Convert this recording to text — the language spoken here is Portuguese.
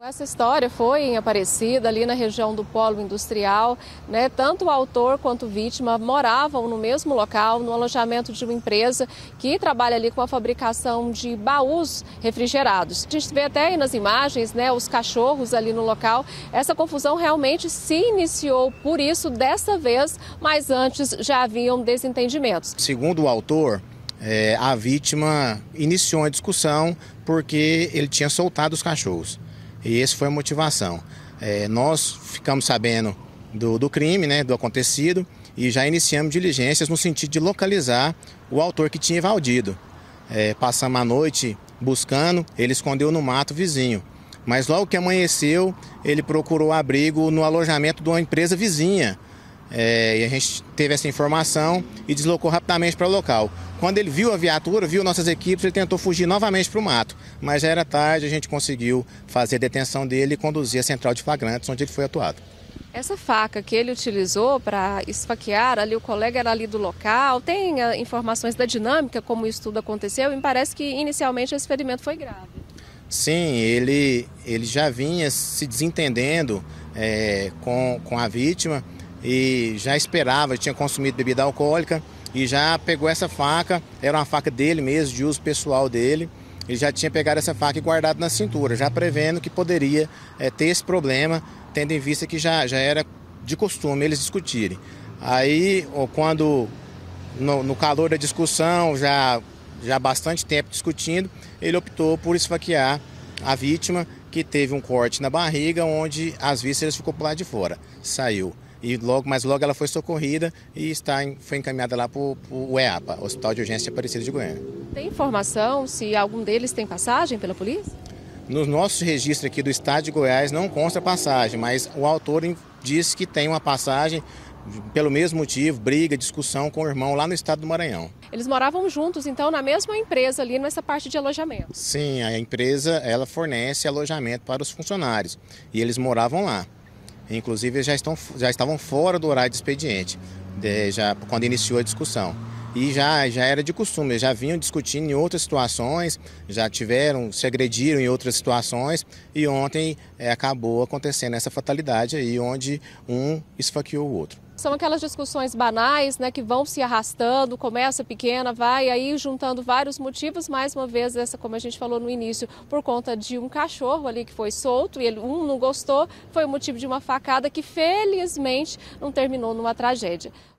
Essa história foi em Aparecida, ali na região do Polo Industrial, né? Tanto o autor quanto a vítima moravam no mesmo local, no alojamento de uma empresa que trabalha ali com a fabricação de baús refrigerados. A gente vê até aí nas imagens, né, os cachorros ali no local. Essa confusão realmente se iniciou por isso dessa vez, mas antes já haviam desentendimentos. Segundo o autor, a vítima iniciou a discussão porque ele tinha soltado os cachorros. E essa foi a motivação. Nós ficamos sabendo do crime, né, do acontecido, e já iniciamos diligências no sentido de localizar o autor que tinha evadido. Passamos a noite buscando, ele escondeu no mato vizinho. Mas logo que amanheceu, ele procurou abrigo no alojamento de uma empresa vizinha. E a gente teve essa informação e deslocou rapidamente para o local. Quando ele viu a viatura, viu nossas equipes, ele tentou fugir novamente para o mato. Mas já era tarde, a gente conseguiu fazer a detenção dele e conduzir a central de flagrantes, onde ele foi atuado. Essa faca que ele utilizou para esfaquear ali, o colega era ali do local, tem informações da dinâmica, como isso tudo aconteceu, e me parece que inicialmente esse ferimento foi grave. Sim, ele já vinha se desentendendo com a vítima e já esperava, tinha consumido bebida alcoólica e já pegou essa faca, era uma faca dele mesmo, de uso pessoal dele. Ele já tinha pegado essa faca e guardado na cintura, já prevendo que poderia ter esse problema, tendo em vista que já era de costume eles discutirem. Aí, quando no calor da discussão, já há bastante tempo discutindo, ele optou por esfaquear a vítima, que teve um corte na barriga, onde as vísceras ficou por lá de fora, saiu. Mas logo ela foi socorrida e foi encaminhada lá para o EAPA, Hospital de Urgência de Aparecida de Goiânia. Tem informação se algum deles tem passagem pela polícia? Nos nossos registros aqui do estado de Goiás não consta passagem, mas o autor disse que tem uma passagem pelo mesmo motivo, briga, discussão com o irmão lá no estado do Maranhão. Eles moravam juntos, então, na mesma empresa ali, nessa parte de alojamento? Sim, a empresa ela fornece alojamento para os funcionários e eles moravam lá. Inclusive, eles já estavam fora do horário de expediente, quando iniciou a discussão. E já era de costume, eles já vinham discutindo em outras situações, se agrediram em outras situações, e ontem acabou acontecendo essa fatalidade aí, onde um esfaqueou o outro. São aquelas discussões banais, né, que vão se arrastando, começa pequena, vai aí juntando vários motivos, mais uma vez essa, como a gente falou no início, por conta de um cachorro ali que foi solto e um não gostou, foi o motivo de uma facada que felizmente não terminou numa tragédia.